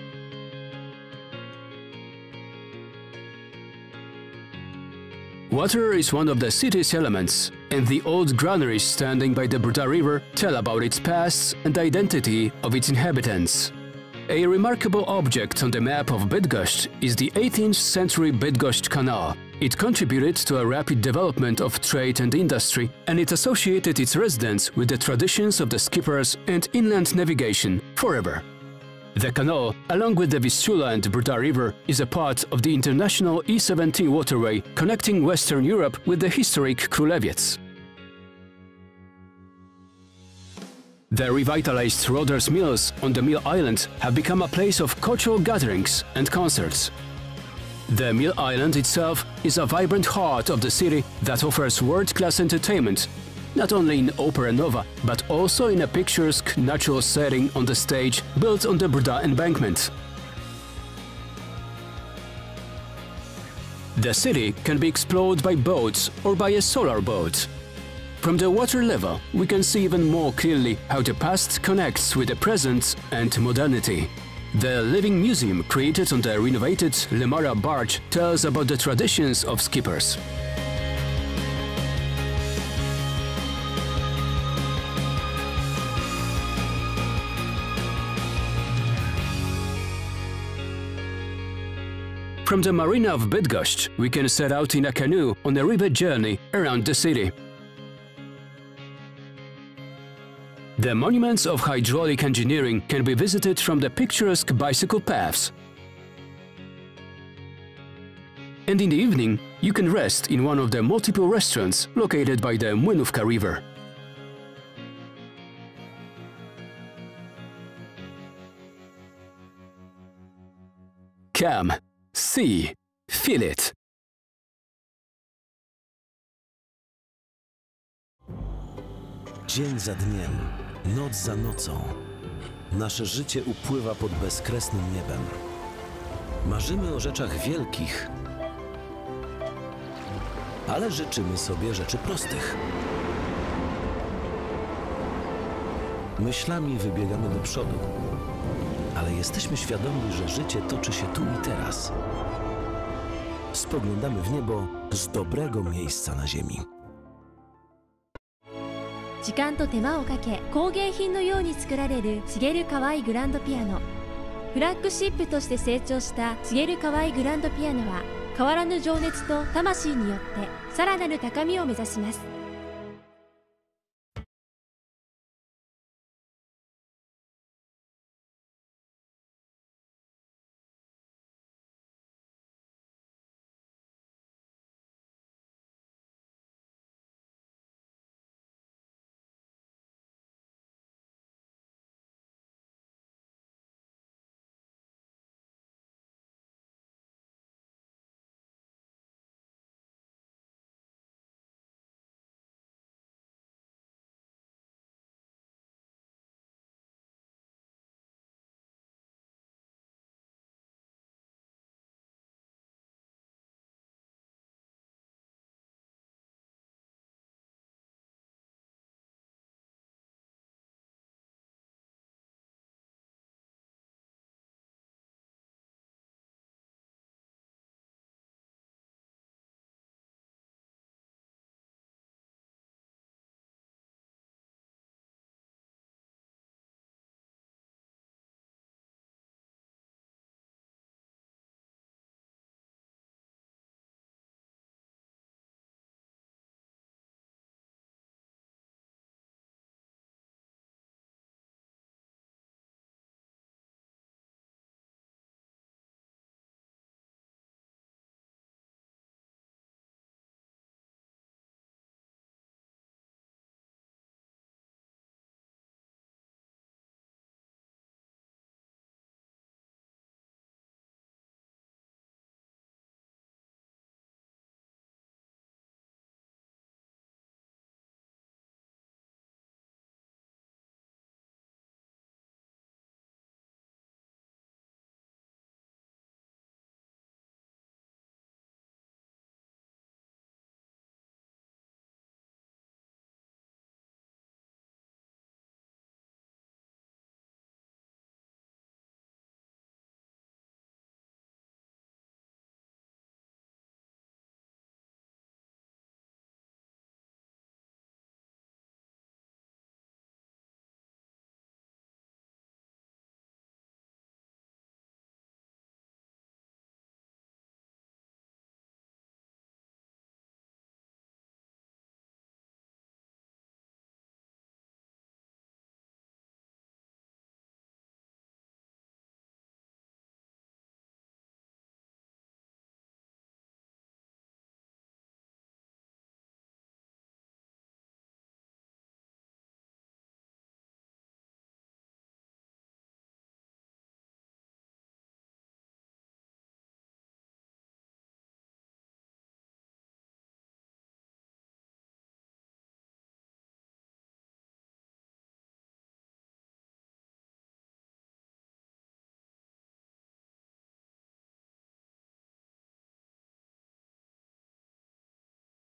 Water is one of the city's elements, and the old granaries standing by the Brda River tell about its past and identity of its inhabitants. A remarkable object on the map of Bydgoszcz is the eighteenth century Bydgoszcz Canal. It contributed to a rapid development of trade and industry, and it associated its residents with the traditions of the skippers and inland navigation forever. The canal, along with the Vistula and Brda River, is a part of the international E seventeen waterway connecting Western Europe with the historic Królewiec. The revitalized Roders Mills on the Mill Island have become a place of cultural gatherings and concerts. The Mill Island itself is a vibrant heart of the city that offers world-class entertainment, not only in Opera Nova, but also in a picturesque natural setting on the stage built on the Brda embankment. The city can be explored by boats or by a solar boat. From the water level, we can see even more clearly how the past connects with the present and modernity. The living museum created on the renovated Lemara barge tells about the traditions of skippers. From the marina of Bydgoszcz, we can set out in a canoe on a river journey around the city. The monuments of hydraulic engineering can be visited from the picturesque bicycle paths. And in the evening, you can rest in one of the multiple restaurants located by the Młynówka River. Come, see, feel it. Dzień za dniem, noc za nocą, nasze życie upływa pod bezkresnym niebem. Marzymy o rzeczach wielkich, ale życzymy sobie rzeczy prostych. Myślami wybiegamy do przodu, ale jesteśmy świadomi, że życie toczy się tu i teraz. Spoglądamy w niebo z dobrego miejsca na ziemi. 時間と手間をかけ工芸品のように作られるシゲルカワイグランドピアノ。フラッグシップとして成長したシゲルカワイグランドピアノは変わらぬ情熱と魂によってさらなる高みを目指します。